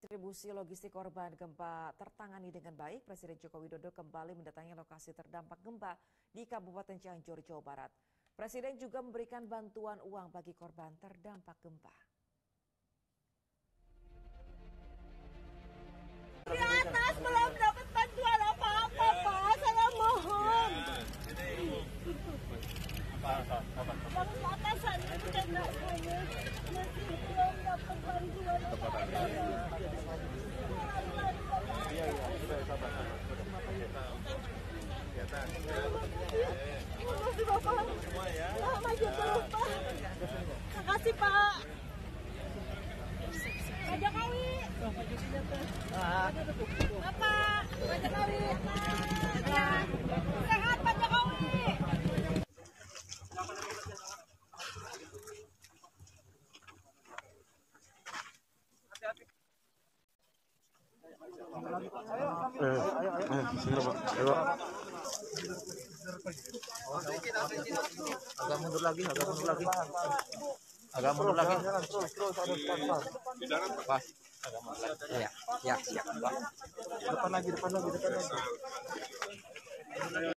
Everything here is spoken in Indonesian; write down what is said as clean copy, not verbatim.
Distribusi logistik korban gempa tertangani dengan baik. Presiden Joko Widodo kembali mendatangi lokasi terdampak gempa di Kabupaten Cianjur, Jawa Barat. Presiden juga memberikan bantuan uang bagi korban terdampak gempa. Di atas belum dapat bantuan apa-apa, Pak. Saya mohon. Yang di atasan itu kena saya masih belum dapat bantuan apa-apa. Makasih Bapak. Maju terus Pak. Makasih Pak. Pak Jokowi. Bapak, Pak Jokowi. Sehat Pak Jokowi. Ayo, Pak. Ayo. Agak mundur lagi. Di dalam Pas. Ya, siap, Pak. Depan lagi.